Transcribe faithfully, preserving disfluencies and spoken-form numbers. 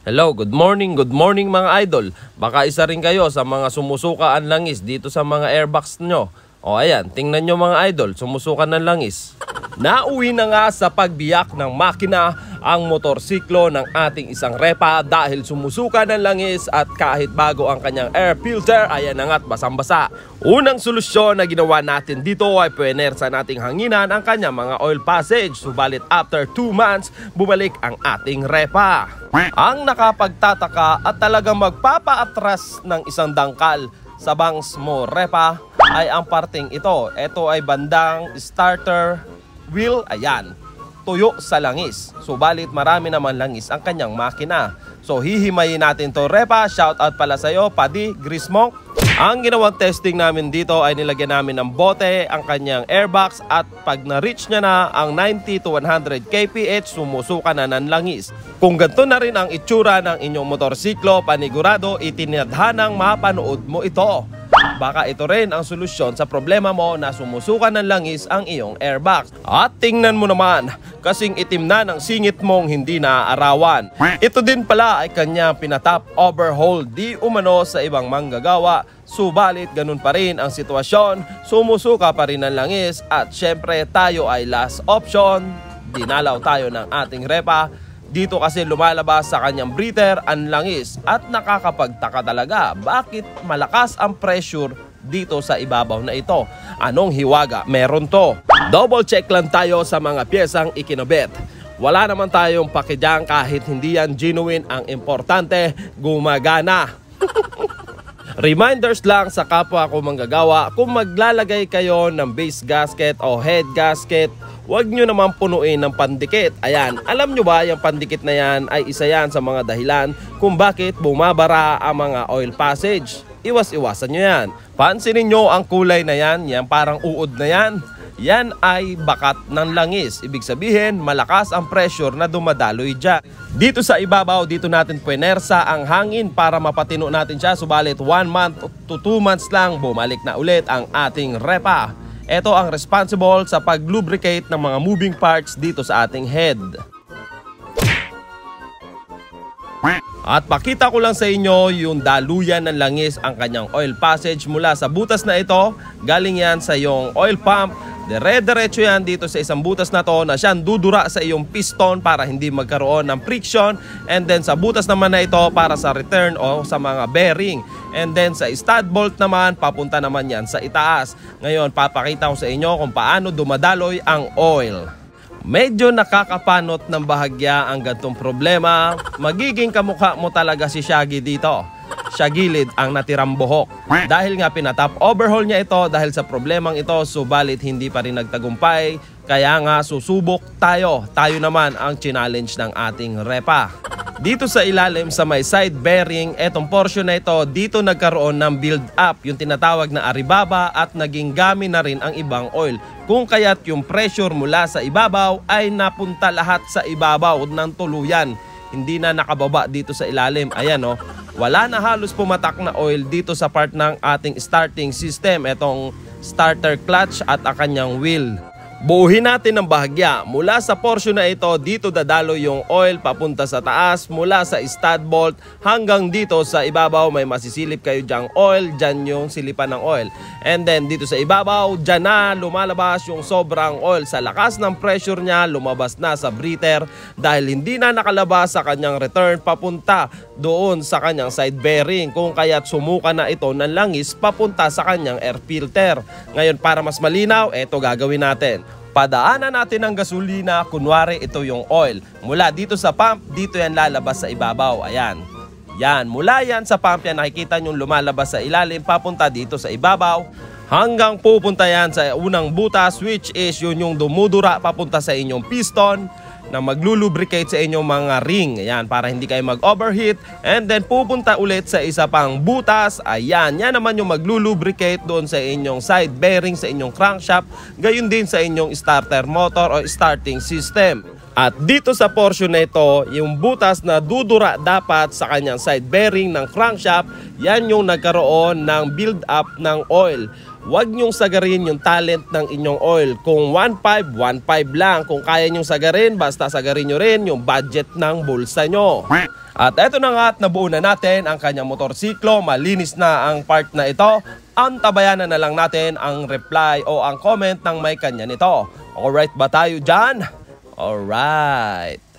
Hello, good morning, good morning mga idol. Baka isa rin kayo sa mga sumusukaan langis dito sa mga airbox nyo. O ayan, tingnan nyo mga idol, sumusukan ng langis. Nauwi na nga sa pagbiyak ng makina ang motorsiklo ng ating isang repa dahil sumusuka ng langis at kahit bago ang kanyang air filter, ayan na nga't basang-basa. Unang solusyon na ginawa natin dito ay puwenersa nating hanginan ang kanyang mga oil passage. Subalit after two months, bumalik ang ating repa. Ang nakapagtataka at talagang magpapaatras ng isang dangkal sa bangs mo repa ay ang parting ito. Ito ay bandang starter wheel, ayan, tuyo sa langis. Subalit marami naman langis ang kanyang makina. So hihimayin natin to repa. Shout out pala sa'yo, Paddy Grismonk. Ang ginawang testing namin dito ay nilagyan namin ng bote ang kanyang airbox at pag na-reach niya na ang ninety to one hundred kph, sumusuka na ng langis. Kung ganito na rin ang itsura ng inyong motorsiklo, panigurado itinadhanang mapanood mo ito. Baka ito rin ang solusyon sa problema mo na sumusuka ng langis ang iyong airbox. At tingnan mo naman, kasing itim na ng singit mong hindi naaarawan. Ito din pala ay kanya pinatap overhaul di umano sa ibang manggagawa. Subalit ganun pa rin ang sitwasyon, sumusuka pa rin ang langis at syempre tayo ay last option. Dinalaw tayo ng ating repa. Dito kasi lumalabas sa kanyang breather ang langis at nakakapagtaka talaga bakit malakas ang pressure dito sa ibabaw na ito. Anong hiwaga meron to? Double check lang tayo sa mga piyesang ikinabit. Wala naman tayong pakidyang kahit hindi yan genuine, ang importante gumagana. Reminders lang sa kapwa ko manggagawa, kung maglalagay kayo ng base gasket o head gasket, huwag nyo naman punuin ng pandikit. Ayan, alam nyo ba yung pandikit na yan ay isa yan sa mga dahilan kung bakit bumabara ang mga oil passage. Iwas-iwasan nyo yan. Pansinin nyo ang kulay na yan, yan parang uod na yan. Yan ay bakat ng langis. Ibig sabihin, malakas ang pressure na dumadaloy dyan. Dito sa ibabaw, dito natin puwenersa ang hangin para mapatino natin siya. Subalit one month to two months lang, bumalik na ulit ang ating repa. Ito ang responsible sa pag-lubricate ng mga moving parts dito sa ating head. At pakita ko lang sa inyo yung daluyan ng langis ang kanyang oil passage mula sa butas na ito. Galing yan sa iyong oil pump. Dire-diretso yan dito sa isang butas na to na siyang dudura sa iyong piston para hindi magkaroon ng friction. And then sa butas naman na ito para sa return o sa mga bearing. And then sa stud bolt naman, papunta naman yan sa itaas. Ngayon, papakita ko sa inyo kung paano dumadaloy ang oil. Medyo nakakapanot ng bahagya ang gantong problema. Magiging kamukha mo talaga si Shaggy dito. Siya gilid ang natirang buhok. Dahil nga pinatap overhaul niya ito dahil sa problemang ito, subalit hindi pa rin nagtagumpay. Kaya nga susubok tayo. Tayo naman ang challenge ng ating repa. Dito sa ilalim sa may side bearing, etong portion na ito, dito nagkaroon ng build up, yung tinatawag na aribaba, at naging gami na rin ang ibang oil. Kung kaya't yung pressure mula sa ibabaw ay napunta lahat sa ibabaw ng tuluyan. Hindi na nakababa dito sa ilalim. Ayan o, wala na halos pumatak na oil dito sa part ng ating starting system, etong starter clutch at ang kanyang wheel. Buuhin natin ng bahagya. Mula sa portion na ito, dito dadalo yung oil papunta sa taas. Mula sa stud bolt hanggang dito sa ibabaw, may masisilip kayo dyang oil. Dyan yung silipan ng oil. And then dito sa ibabaw, dyan na lumalabas yung sobrang oil. Sa lakas ng pressure niya, lumabas na sa breather dahil hindi na nakalabas sa kanyang return papunta doon sa kanyang side bearing. Kung kaya't sumuka na ito ng langis papunta sa kanyang air filter. Ngayon, para mas malinaw, ito gagawin natin. Padaanan natin ng gasolina, kunwari ito yung oil. Mula dito sa pump, dito yan lalabas sa ibabaw. Ayan. Yan, mula yan sa pump yan, nakikita nyo lumalabas sa ilalim, papunta dito sa ibabaw. Hanggang pupunta yan sa unang butas, which is yun yung dumudura papunta sa inyong piston na maglulubricate sa inyong mga ring. Ayan, para hindi kayo mag-overheat. And then pupunta ulit sa isa pang butas. Ayan, yan naman yung maglulubricate doon sa inyong side bearing, sa inyong crankshaft. Gayon din sa inyong starter motor o starting system. At dito sa portion na ito, yung butas na dudura dapat sa kanyang side bearing ng crankshaft, yan yung nagkaroon ng build up ng oil. Huwag nyong sagarin yung talent ng inyong oil. Kung one five, one five lang. Kung kaya nyong sagarin, basta sagarin nyo rin yung budget ng bulsa nyo. At eto na nga at nabuo na natin ang kanyang motorsiklo. Malinis na ang part na ito. Antabayanan na lang natin ang reply o ang comment ng may kanya nito. Alright ba tayo dyan? Alright.